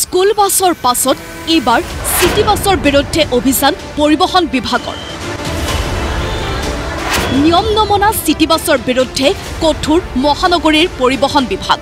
school বাছৰ পাছত এইবাৰ সিটি বাছৰ বিৰুদ্ধে অভিযান পৰিবহণ বিভাগৰ নিয়ম নমনা সিটি বাছৰ বিৰুদ্ধে কঠোৰ মহানগৰীৰ পৰিবহণ বিভাগ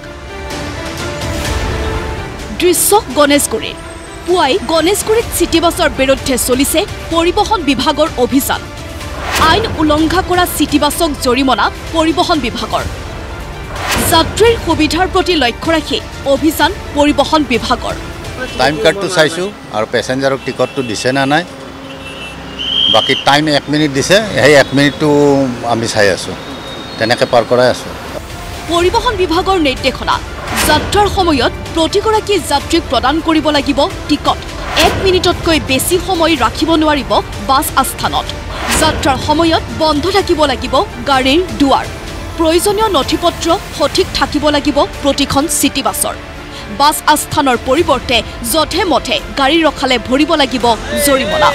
দৃশ্য গণেশগুৰিৰ পুৱাই গণেশগুৰিত সিটি বাছৰ বিৰুদ্ধে চলিছে পৰিবহণ বিভাগৰ অভিযান আইন উলংঘা কৰা সিটি বাছক জৰিমনা পৰিবহণ বিভাগৰ যাত্ৰীৰ সুবিধাৰ প্ৰতি লক্ষ্য ৰাখি অভিযান পৰিবহণ বিভাগৰ টাইম কাৰ্ডটো চাইছো আৰু পেছেঞ্জাৰক টিকটটো দিছে না নাই বাকি টাইম 1 মিনিট দিছে এই 1 মিনিটটো আমি চাই আছো তেনেকৈ পাৰ কৰাই আছো পৰিবহণ বিভাগৰ নিৰ্দেশনা যাত্ৰাৰ সময়ত প্ৰতিগৰাকী যাত্ৰীক প্ৰদান কৰিব লাগিব টিকট 1 মিনিটতকৈ বেছি সময় ৰাখিব নোৱাৰিব বাছ আস্থানত যাত্ৰাৰ সময়ত বন্ধ থাকিব লাগিব গাড়ীৰ দুৱাৰ প্ৰয়োজনীয় নথিপত্ৰ সঠিক থাকিব লাগিব প্ৰতিখন সিটি বাছৰ বাছ আস্থানৰ পৰিৱৰ্তে যথে মথে গাড়ী ৰখালে ভৰিব লাগিব জৰিমনা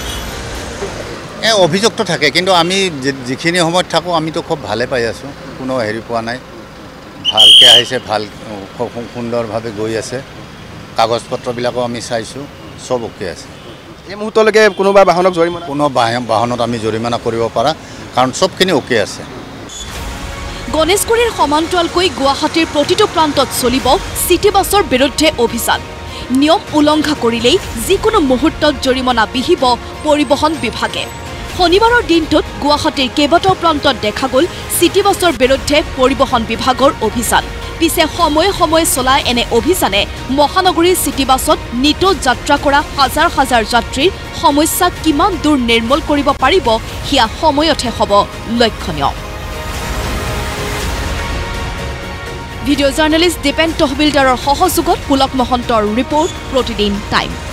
অভিযোগটো থাকে কিন্তু আমি যিখিনি সময়ত থাকো আমিতো খুব ভালে পাই আছো কোনো হেৰি পোৱা নাই ভালকৈ আহিছে ভাল সুন্দৰভাৱে গৈ আছে কাগজ পত্ৰবিলাকো আমি চাইছো সব ওকে আছে এই মুহূৰ্তলৈকে কোনোবা বাহনক জৰিমনা কোনো বাহনত আমি জৰিমনা কৰিব পাৰা কাৰণ সবখিনি ওকে আছে গণেশগুৰিৰ সমান্তৰালকৈ গুৱাহাটীৰ প্ৰতিটো প্ৰান্তত চলিব সিটি বাছৰ বিৰুদ্ধে অভিযান নিয়ম উলংঘা কৰিলেই যিকোনো মুহূৰ্তত জৰিমনা বিহিব পৰিবহণ বিভাগে শনিবাৰৰ দিনটোত গুৱাহাটীৰ কেইবাটাও প্ৰান্তত দেখা গ'ল সিটি বাছৰ বিৰুদ্ধে পৰিবহণ বিভাগৰ অভিযান পিছে সময়ে সময়ে চলা এনে অভিযানে মহানগৰীৰ সিটি বাছত নিতৌ যাত্ৰা কৰা হাজাৰ হাজাৰ যাত্ৰীৰ সমস্যা কিমান দূৰ নিৰ্মূল কৰিব পাৰিব হিয়া সময়তহে হ'ব লক্ষণীয় ভিডিঅ' জাৰ্নেলিষ্ট দীপেন তহবিলদাৰৰ সহযোগত পুলক মহন্তৰ ৰিপৰ্ট প্ৰতিদিন টাইম